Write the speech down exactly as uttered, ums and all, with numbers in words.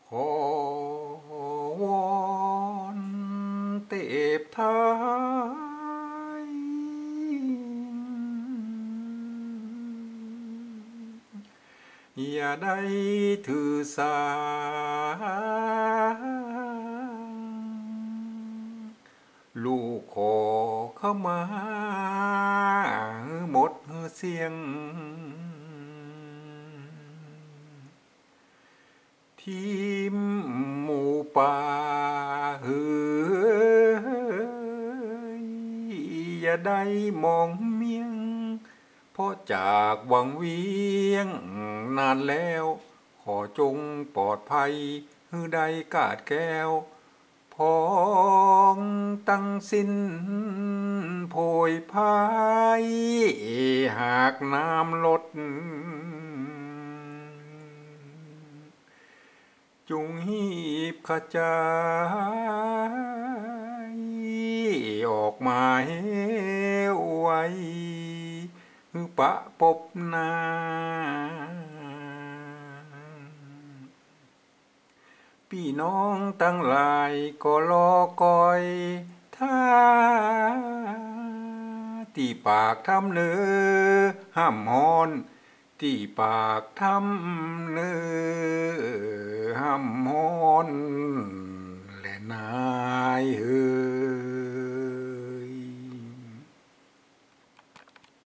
ขอวอนเทพไทยอย่าได้ถือสาลูกขอเข้ามาหมดเสียงทีมหมูป่าเฮ้ยอย่าได้มองเมียงเพราะจากวังเวียงนานแล้วขอจงปลอดภัยฮือใดกาดแก้วพองตั้งสิ้นโพยพายหากน้ำลดจุงหีบขจายออกมาเห้ไว้ปะปบนาพี่น้องตั้งหลายก็รอคอยท่าที่ปากทำเนื้อห้ามฮอนที่ปากทำเนื้อห้ามฮอนและนายเฮอ